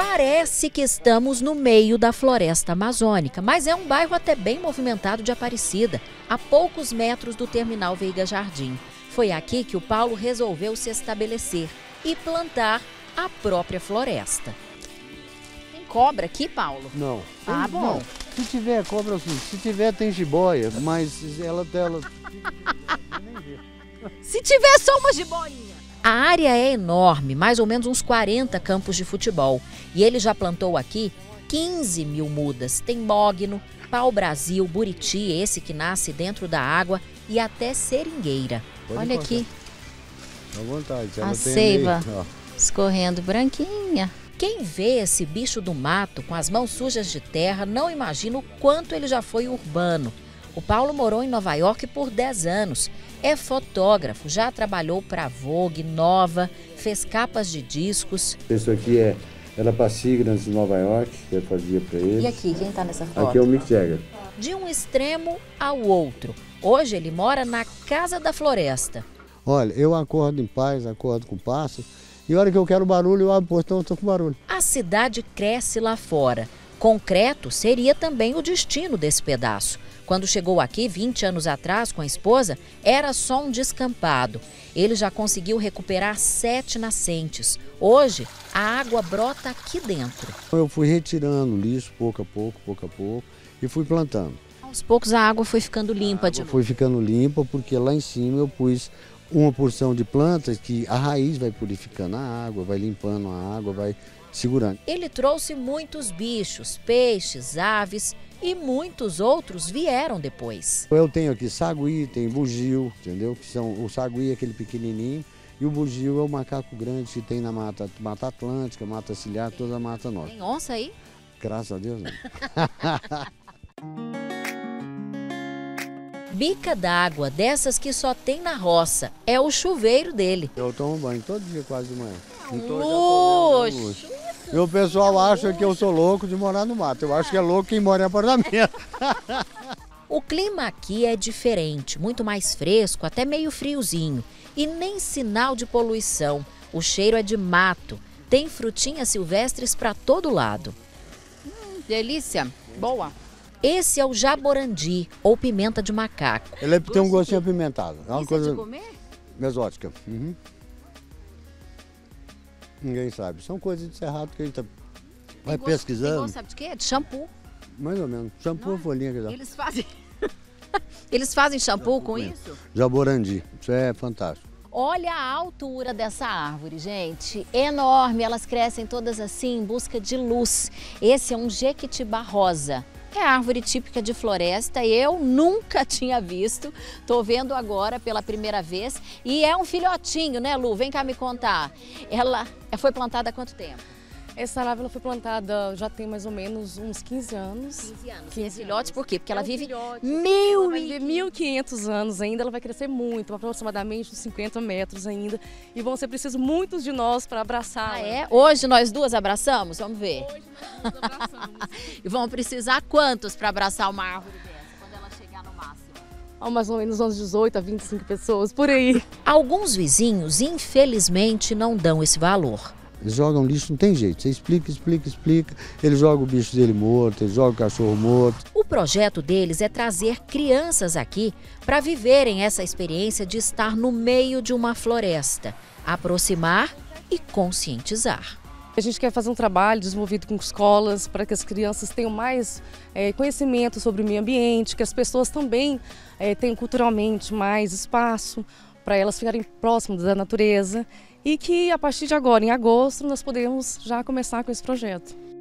Parece que estamos no meio da floresta amazônica, mas é um bairro até bem movimentado de Aparecida, a poucos metros do terminal Veiga Jardim. Foi aqui que o Paulo resolveu se estabelecer e plantar a própria floresta. Tem cobra aqui, Paulo? Não. Ah, bom. Não. Se tiver cobra, assim, se tiver tem jiboia, mas ela nem vê. Se tiver só uma jiboinha. A área é enorme, mais ou menos uns 40 campos de futebol. E ele já plantou aqui 15 mil mudas. Tem mogno, pau-brasil, buriti, esse que nasce dentro da água, e até seringueira. Pode Olha cortar. aqui, À vontade. a seiva escorrendo branquinha. Quem vê esse bicho do mato com as mãos sujas de terra não imagina o quanto ele já foi urbano. O Paulo morou em Nova York por 10 anos. É fotógrafo, já trabalhou para Vogue, Nova, fez capas de discos. Isso aqui era para Signas de Nova York, que eu fazia para ele. E aqui, quem está nessa foto? Aqui é o Mick Jagger. De um extremo ao outro. Hoje ele mora na Casa da Floresta. Olha, eu acordo em paz, acordo com pássaro, e a hora que eu quero barulho, eu abro o portão e estou com barulho. A cidade cresce lá fora. Concreto seria também o destino desse pedaço. Quando chegou aqui, 20 anos atrás, com a esposa, era só um descampado. Ele já conseguiu recuperar 7 nascentes. Hoje, a água brota aqui dentro. Eu fui retirando o lixo pouco a pouco, e fui plantando. Aos poucos a água foi ficando limpa de novo. Foi ficando limpa porque lá em cima eu pus uma porção de plantas que a raiz vai purificando a água, vai limpando a água, vai segurando. Ele trouxe muitos bichos, peixes, aves e muitos outros vieram depois. Eu tenho aqui sagui, tem bugio, entendeu? Que são, o sagui é aquele pequenininho e o bugio é o macaco grande que tem na Mata Atlântica, Mata Ciliar, toda a Mata Norte. Tem onça aí? Graças a Deus, não. Bica d'água, dessas que só tem na roça, é o chuveiro dele. Eu tomo banho todo dia quase de manhã. Luxo! E o pessoal acha que eu sou louco de morar no mato. Eu acho que é louco quem mora em apartamento. O clima aqui é diferente, muito mais fresco, até meio friozinho. E nem sinal de poluição. O cheiro é de mato. Tem frutinhas silvestres para todo lado. Delícia, boa. Esse é o jaborandi, ou pimenta de macaco. Ele tem um gostinho apimentado. É uma Isso coisa é de comer? exótica. Uhum. Ninguém sabe. São coisas de cerrado que a gente vai Tem pesquisando. gosto, sabe de quê? É de shampoo. Mais ou menos. Shampoo, folhinha que dá. Eles fazem. Eles fazem shampoo com isso? Jaborandi. Isso é fantástico. Olha a altura dessa árvore, gente. Enorme, elas crescem todas assim em busca de luz. Esse é um jequitibá rosa. É a árvore típica de floresta, eu nunca tinha visto, tô vendo agora pela primeira vez. E é um filhotinho, né, Lu? Vem cá me contar. Ela foi plantada há quanto tempo? Essa árvore foi plantada já tem mais ou menos uns 15 anos. 15 anos. 15 filhote por quê? Porque ela vive filhote. 1.500 anos ainda, ela vai crescer muito, aproximadamente uns 50 metros ainda. E vão ser precisos muitos de nós para abraçar. Ah, é? Hoje nós duas abraçamos? Vamos ver. Hoje nós abraçamos. E vão precisar quantos para abraçar uma árvore dessa, quando ela chegar no máximo? Há mais ou menos uns 18 a 25 pessoas, por aí. Alguns vizinhos, infelizmente, não dão esse valor. Eles jogam lixo, não tem jeito. Você explica. Ele joga o bicho dele morto, ele joga o cachorro morto. O projeto deles é trazer crianças aqui para viverem essa experiência de estar no meio de uma floresta, aproximar e conscientizar. A gente quer fazer um trabalho desenvolvido com escolas para que as crianças tenham mais conhecimento sobre o meio ambiente, que as pessoas também tenham culturalmente mais espaço para elas ficarem próximas da natureza e que a partir de agora, em agosto, nós podemos já começar com esse projeto.